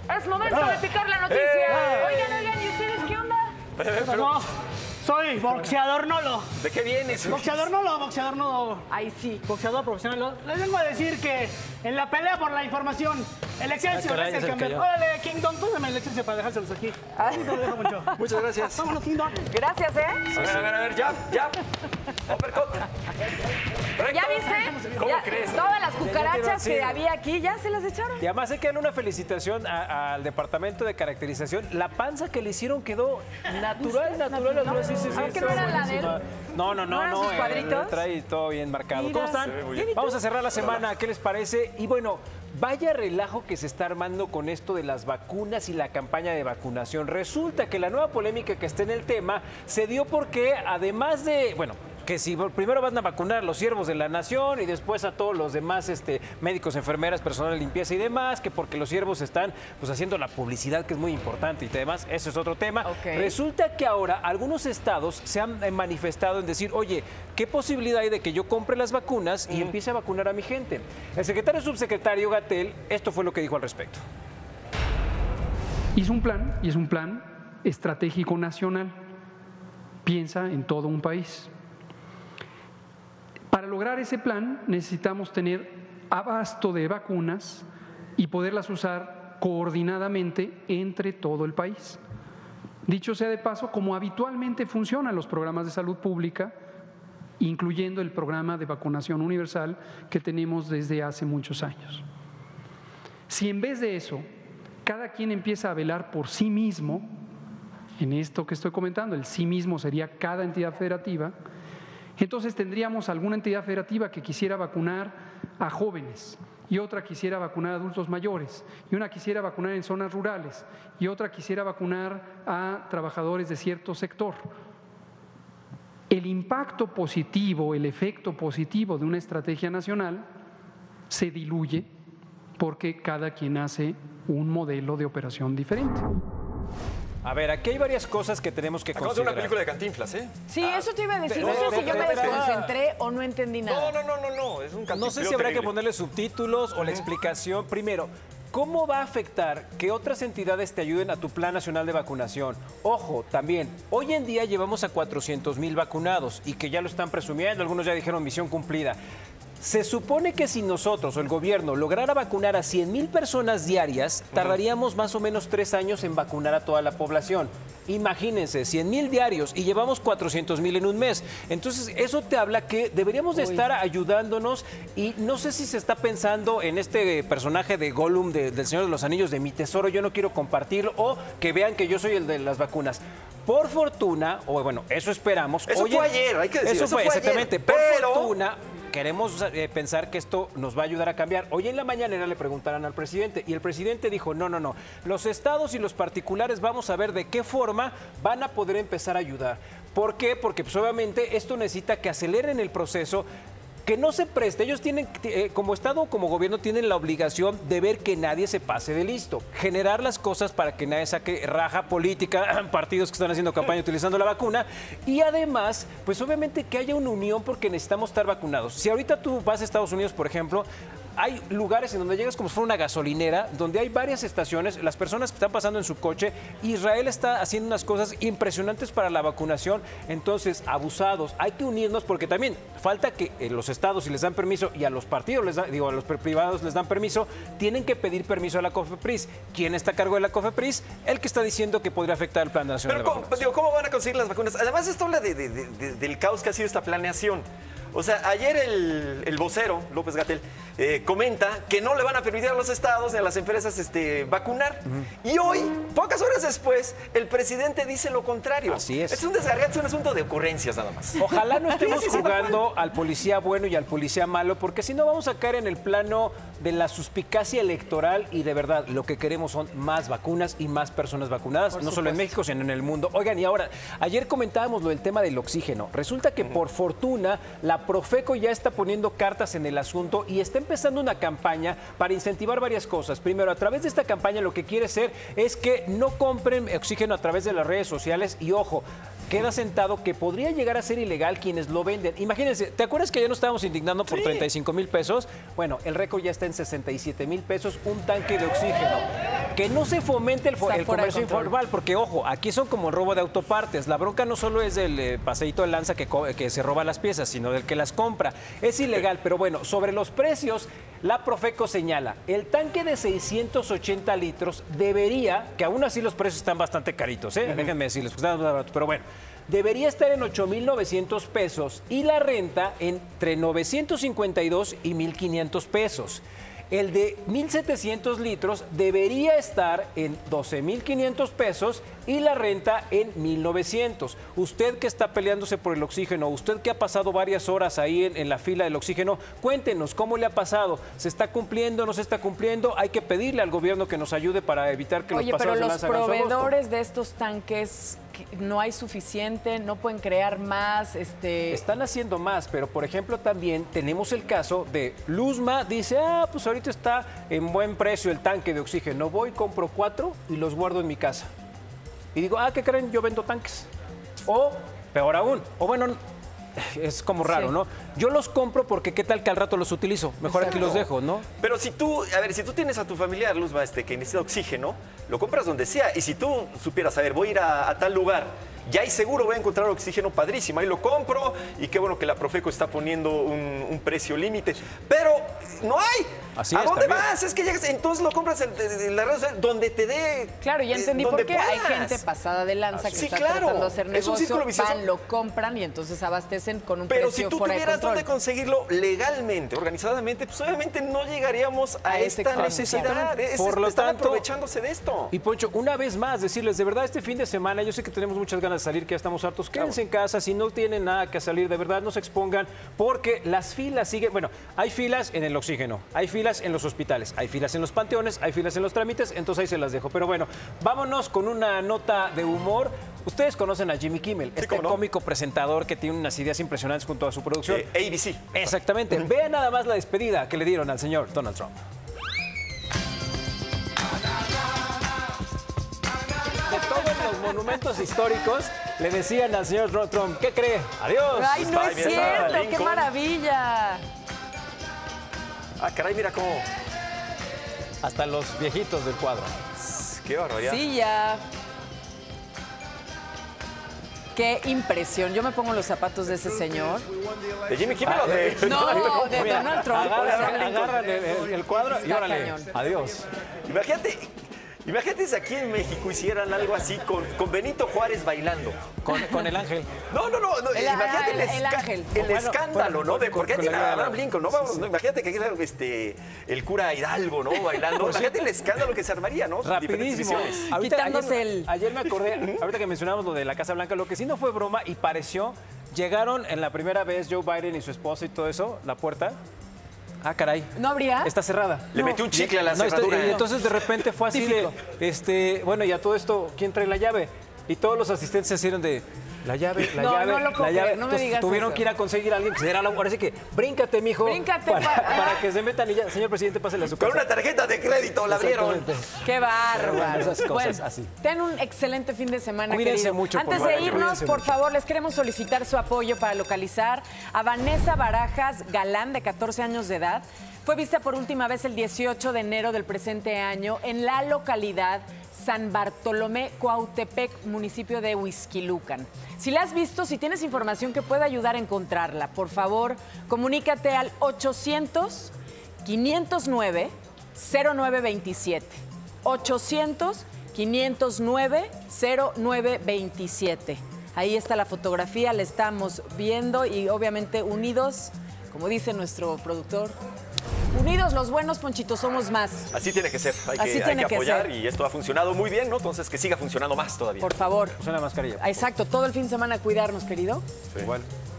Es momento de picar la noticia. Oigan, ¿y ustedes qué onda? No, soy boxeador nolo. ¿De qué vienes? Boxeador nolo. Ahí sí. Boxeador profesional. Les vengo a decir que en la pelea por la información, el Excelsior caray, es el se campeón. cayó. Órale, Kingdom, pásame el Excelsior para dejárselos aquí. Sí, te lo dejo mucho. Muchas gracias. Vámonos, Kingdom. Gracias, ¿eh? A ver, ya. Uppercut. ¿Ya viste? ¿Cómo Ya, crees? todas las quiero cucarachas decir- que había aquí ya se las echaron. Y además hay que darle una felicitación al departamento de caracterización. La panza que le hicieron quedó natural. Sí, ¿Ah, que no era la de él? No. ¿No eran sus cuadritos? Trae todo bien marcado. Mira, ¿Cómo están? se ve muy bien. Vamos a cerrar la semana. ¿Qué les parece? Y bueno, vaya relajo que se está armando con esto de las vacunas y la campaña de vacunación. Resulta que la nueva polémica que está en el tema se dio porque además de, bueno, que si primero van a vacunar a los siervos de la nación y después a todos los demás médicos, enfermeras, personal de limpieza y demás, que porque los siervos están pues haciendo la publicidad que es muy importante y demás, eso es otro tema. Ok. Resulta que ahora algunos estados se han manifestado en decir, oye, ¿qué posibilidad hay de que yo compre las vacunas y empiece a vacunar a mi gente? El secretario subsecretario Gatell, esto fue lo que dijo al respecto. Hizo un plan, y es un plan estratégico nacional. Piensa en todo un país. Para lograr ese plan necesitamos tener abasto de vacunas y poderlas usar coordinadamente entre todo el país. Dicho sea de paso, como habitualmente funcionan los programas de salud pública, incluyendo el programa de vacunación universal que tenemos desde hace muchos años. Si en vez de eso, cada quien empieza a velar por sí mismo, en esto que estoy comentando, el sí mismo sería cada entidad federativa, entonces tendríamos alguna entidad federativa que quisiera vacunar a jóvenes y otra quisiera vacunar a adultos mayores y una quisiera vacunar en zonas rurales y otra quisiera vacunar a trabajadores de cierto sector. El impacto positivo, el efecto positivo de una estrategia nacional se diluye porque cada quien hace un modelo de operación diferente. A ver, aquí hay varias cosas que tenemos que Acabamos de ver una considerar. película de Cantinflas, ¿eh? Sí, eso te iba a decir. No pero- sé si yo me pero- desconcentré o no entendí nada. No, es un Cantinflas. No sé si habrá que ponerle subtítulos o la explicación. Primero, ¿cómo va a afectar que otras entidades te ayuden a tu Plan Nacional de Vacunación? Ojo, también, hoy en día llevamos a 400,000 vacunados y que ya lo están presumiendo, algunos ya dijeron misión cumplida. Se supone que si nosotros o el gobierno lograra vacunar a 100,000 personas diarias, tardaríamos más o menos 3 años en vacunar a toda la población. Imagínense, 100,000 diarios y llevamos 400,000 en un mes. Entonces, eso te habla que deberíamos de estar ayudándonos y no sé si se está pensando en este personaje de Gollum del Señor de los Anillos, de mi tesoro, yo no quiero compartirlo, o que vean que yo soy el de las vacunas. Por fortuna, o bueno, eso esperamos. Eso fue ayer, hay que decirlo, Eso fue, eso fue exactamente. ayer, Por pero- fortuna, queremos pensar que esto nos va a ayudar a cambiar. Hoy en la mañanera le preguntaron al presidente y el presidente dijo, no. Los estados y los particulares vamos a ver de qué forma van a poder empezar a ayudar. ¿Por qué? Porque pues, obviamente esto necesita que aceleren el proceso, que no se preste. Ellos tienen, como Estado o como gobierno, tienen la obligación de ver que nadie se pase de listo. Generar las cosas para que nadie saque raja política, partidos que están haciendo campaña utilizando la vacuna. Y además, pues obviamente que haya una unión porque necesitamos estar vacunados. Si ahorita tú vas a Estados Unidos, por ejemplo, hay lugares en donde llegas como si fuera una gasolinera, donde hay varias estaciones, las personas que están pasando en su coche. Israel está haciendo unas cosas impresionantes para la vacunación, entonces abusados. Hay que unirnos porque también falta que los estados, si les dan permiso, y a los partidos, a los privados les dan permiso, tienen que pedir permiso a la COFEPRIS. ¿Quién está a cargo de la COFEPRIS? El que está diciendo que podría afectar el Plan Nacional Pero, de Vacunación. ¿cómo van a conseguir las vacunas? Además, esto habla del caos que ha sido esta planeación. O sea, ayer el vocero, López Gatell, comenta que no le van a permitir a los estados ni a las empresas vacunar. Y hoy, pocas horas después, el presidente dice lo contrario. Así es. Es un desgarriate, es un asunto de ocurrencias nada más. Ojalá no estemos Sí, jugando al policía bueno y al policía malo, porque si no vamos a caer en el plano de la suspicacia electoral y de verdad lo que queremos son más vacunas y más personas vacunadas, no solo en México, sino en el mundo. Oigan, y ahora, ayer comentábamos lo del tema del oxígeno. Resulta que por fortuna la Profeco ya está poniendo cartas en el asunto y está empezando una campaña para incentivar varias cosas. Primero, a través de esta campaña lo que quiere ser es que no compren oxígeno a través de las redes sociales y ojo, queda sentado que podría llegar a ser ilegal quienes lo venden. Imagínense, ¿te acuerdas que ya nos estábamos indignando por 35,000 pesos? Bueno, el récord ya está en 67,000 pesos un tanque de oxígeno. que no se fomente el Está fuera de comercio control. informal, porque ojo, aquí son como el robo de autopartes. La bronca no solo es del paseíto de lanza que se roba las piezas, sino del que las compra. Es ilegal, pero bueno, sobre los precios, la Profeco señala, el tanque de 680 litros debería, que aún así los precios están bastante caritos, déjenme decirles, pues, están más baratos, pero bueno, debería estar en 8,900 pesos y la renta entre 952 y 1,500 pesos. El de 1,700 litros debería estar en 12,500 pesos y la renta en 1,900. Usted que está peleándose por el oxígeno, usted que ha pasado varias horas ahí en la fila del oxígeno, cuéntenos cómo le ha pasado. ¿Se está cumpliendo, no se está cumpliendo? Hay que pedirle al gobierno que nos ayude para evitar que Oye, los pero pasados de los lanza hagan su agosto. proveedores de estos tanques no hay suficiente, no pueden crear más. Están haciendo más, pero por ejemplo también tenemos el caso de Luzma, dice, pues ahorita está en buen precio el tanque de oxígeno, voy, compro 4 y los guardo en mi casa. Y digo, ¿qué creen? Yo vendo tanques. O, peor aún, o bueno, es como raro, Sí. ¿no? Yo los compro porque qué tal que al rato los utilizo, mejor aquí los dejo, ¿no? Pero si tú, a ver, si tú tienes a tu familiar, Luzma, que necesita oxígeno, lo compras donde sea. Y si tú supieras, a ver, voy a ir a tal lugar, ya hay seguro voy a encontrar oxígeno padrísimo, ahí lo compro y qué bueno que la Profeco está poniendo un precio límite. Pero no hay. Así ¿A es, dónde también. vas? Es que llegas, entonces lo compras en la red social, donde te dé. Claro, ya entendí donde por qué hay puedas. gente pasada de lanza que Sí, está claro. tratando de hacer Es un negocio, círculo vicioso. van, lo compran y entonces abastecen con un Pero precio si tú fuera de tuvieras control. dónde conseguirlo legalmente, organizadamente, pues obviamente no llegaríamos a ese esta extremo. necesidad. Por lo Están tanto- aprovechándose de esto. Y Poncho, una vez más, decirles, de verdad, este fin de semana, yo sé que tenemos muchas ganas de salir, que ya estamos hartos, quédense en casa, si no tienen nada que salir, de verdad, no se expongan, porque las filas siguen, bueno, hay filas en el oxígeno, hay filas en los hospitales, hay filas en los panteones, hay filas en los trámites, entonces ahí se las dejo. Pero bueno, vámonos con una nota de humor. Ustedes conocen a Jimmy Kimmel, este cómo no. cómico presentador que tiene unas ideas impresionantes junto a su producción. ABC. Exactamente. Vean nada más la despedida que le dieron al señor Donald Trump. De todos los monumentos históricos, le decían al señor Donald Trump, ¿qué cree? Adiós. ¡Ay, no Ay, es mira, cierto! ¡Qué Lincoln. maravilla! Ah, caray, mira cómo. Hasta los viejitos del cuadro. Qué barbaridad. Sí, ya. Qué impresión. Yo me pongo los zapatos de ese señor. ¿De Jimmy Kimmel o de.? No, de Mira, Donald Trump. agarran el cuadro y Está órale, cañón. adiós. Imagínate si aquí en México hicieran algo así con Benito Juárez bailando. Con el ángel. No, imagínate el ángel. el Bueno, escándalo, ¿no? con Porque la tiene idea a de Abraham Lincoln, ¿no? Vamos, no, imagínate que era el cura Hidalgo, ¿no? Bailando. Imagínate el escándalo que se armaría, ¿no? Diferentes Rapidísimo. visiones. Quitándose ayer me acordé, ahorita que mencionábamos lo de la Casa Blanca, lo que sí no fue broma y pareció, llegaron en la primera vez Joe Biden y su esposa y todo eso, la puerta. Ah, caray. ¿No habría? Está cerrada. Le metió un chicle a la No, cerradura. y entonces de repente fue así de, bueno, ya todo esto, ¿quién trae la llave? Y todos los asistentes se hicieron de, la llave, la No, llave, no lo puedo la llave. creer, no me Entonces, digas tuvieron eso. que ir a conseguir a alguien que se diera la... Ahora sí que, bríncate, mijo. Bríncate, para que se metan y ya, señor presidente, pásale a su Con casa. una tarjeta de crédito la abrieron. Exactamente. ¡Qué bárbaro! Esas cosas Bueno, así. ten un excelente fin de semana, Cuídense querido. mucho, por Antes de favor. irnos, Cuídense por mucho. favor, les queremos solicitar su apoyo para localizar a Vanessa Barajas Galán, de 14 años de edad. Fue vista por última vez el 18 de enero del presente año en la localidad San Bartolomé, Cuautepec, municipio de Huixquilucan. Si la has visto, si tienes información que pueda ayudar a encontrarla, por favor, comunícate al 800-509-0927. 800-509-0927. Ahí está la fotografía, la estamos viendo y obviamente unidos, como dice nuestro productor, unidos los buenos, Ponchito, somos más. Así tiene que ser. Hay Así que tiene que apoyar ser. y esto ha funcionado muy bien, ¿no? Entonces que siga funcionando más todavía. Por favor. Usa la mascarilla. Exacto, todo el fin de semana cuidarnos, querido. Igual.